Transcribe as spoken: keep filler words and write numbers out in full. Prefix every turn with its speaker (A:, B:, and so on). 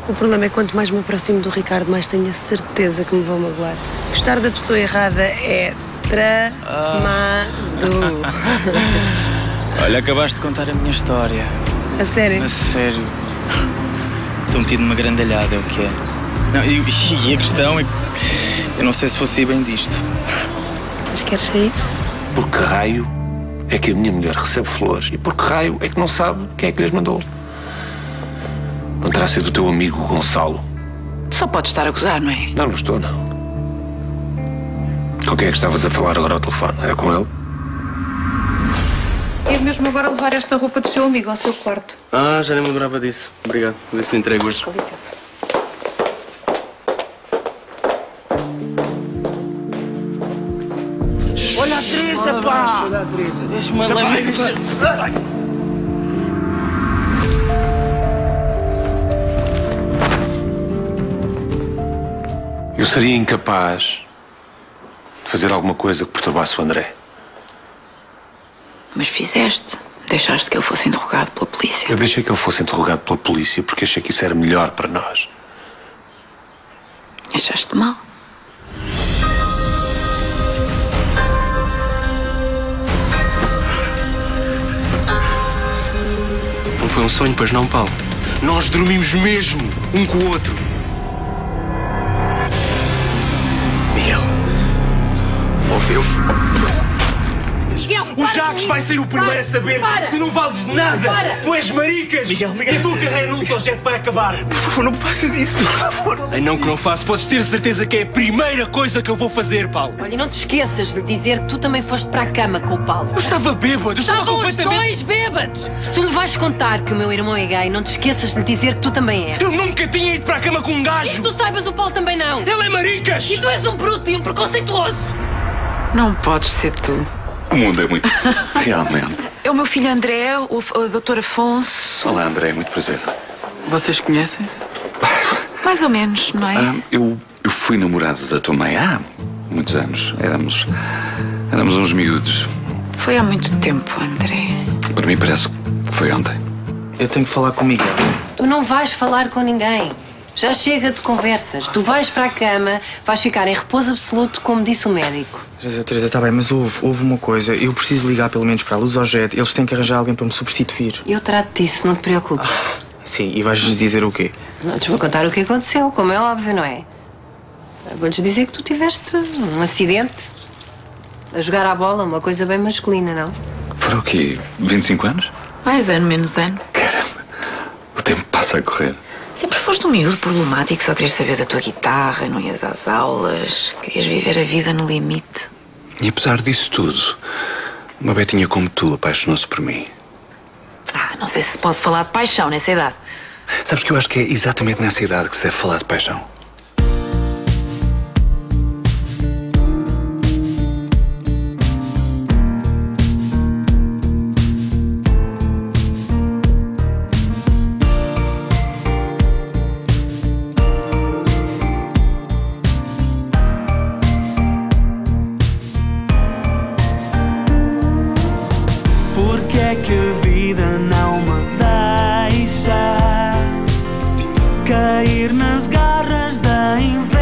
A: O problema é que quanto mais me aproximo do Ricardo, mais tenho a certeza que me vou magoar. Gostar da pessoa errada é tramado.
B: Olha, acabaste de contar a minha história.
A: A sério?
B: A sério. Estou metido numa grandalhada, é o que é. Não, e, e a questão é que eu não sei se vou sair bem disto.
A: Mas queres sair?
C: Por que raio é que a minha mulher recebe flores e por que raio é que não sabe quem é que lhes mandou? Não terá sido o teu amigo Gonçalo?
D: Só podes estar a gozar, não é?
C: Não, não estou, não. Com quem é que estavas a falar agora ao telefone? Era com ele?
E: É mesmo agora levar esta roupa do seu amigo ao seu quarto.
F: Ah, já nem me lembrava disso. Obrigado. Vê se te entrego hoje.
E: Com licença.
C: Olha a Teresa, pá!
B: Olha a Teresa. Deixa-me lá.
C: Eu seria incapaz de fazer alguma coisa que perturbasse o André.
D: Mas fizeste. Deixaste que ele fosse interrogado pela polícia.
C: Eu deixei que ele fosse interrogado pela polícia porque achei que isso era melhor para nós.
D: Achaste mal?
F: Não foi um sonho, pois não, Paulo? Nós dormimos mesmo, um com o outro. Miguel. Ouviu?
E: Miguel,
F: O Jacques vai ser o primeiro
E: para,
F: a saber
E: para.
F: que não vales nada.
E: Para.
F: Tu és maricas.
B: Miguel, Miguel.
F: E a tua carreira num projeto vai acabar.
B: Por favor, não me faças isso, por favor.
F: Ai, não que não faço. Podes ter certeza que é a primeira coisa que eu vou fazer, Paulo.
G: Olha, não te esqueças de dizer que tu também foste para a cama com o Paulo.
F: Eu estava bêbado. Eu estava
G: Estavam os
F: completamente...
G: dois bêbados! Se tu lhe vais contar que o meu irmão é gay, não te esqueças de lhe dizer que tu também és.
F: Eu nunca tinha ido para a cama com um
G: E
F: gajo.
G: que tu saibas, o Paulo também não.
F: Ele é maricas.
G: E tu és um bruto e um preconceituoso.
D: Não podes ser tu.
H: O mundo é muito... Realmente.
D: É o meu filho André, o, o doutor Afonso.
H: Olá, André. Muito prazer.
D: Vocês conhecem-se? Mais ou menos, não é?
H: Ah, eu, eu fui namorado da tua mãe há muitos anos. Éramos... Éramos uns miúdos.
D: Foi há muito tempo, André.
H: Para mim parece que foi ontem.
B: Eu tenho que falar com o Miguel.
G: Tu não vais falar com ninguém. Já chega de conversas. Tu vais para a cama, vais ficar em repouso absoluto, como disse o médico.
B: Teresa, Teresa, está bem, mas houve, houve uma coisa. Eu preciso ligar pelo menos para a Luz ao Jet. Eles têm que arranjar alguém para me substituir.
G: Eu trato disso, não te preocupes.
B: Sim, e vais-lhes dizer o quê?
G: Não te vou contar o que aconteceu, como é óbvio, não é? Vou-lhes dizer que tu tiveste um acidente a jogar à bola, uma coisa bem masculina, não?
H: Foram o quê? vinte e cinco anos?
D: Mais ano, menos ano.
H: Caramba. O tempo passa a correr.
D: Sempre foste um miúdo problemático, só querias saber da tua guitarra, não ias às aulas, querias viver a vida no limite.
H: E apesar disso tudo, uma betinha como tu apaixonou-se por mim.
D: Ah, não sei se se pode falar de paixão nessa idade.
H: Sabes que eu acho que é exatamente nessa idade que se deve falar de paixão.
I: Porque é que a vida não me deixa cair nas garras da inveja?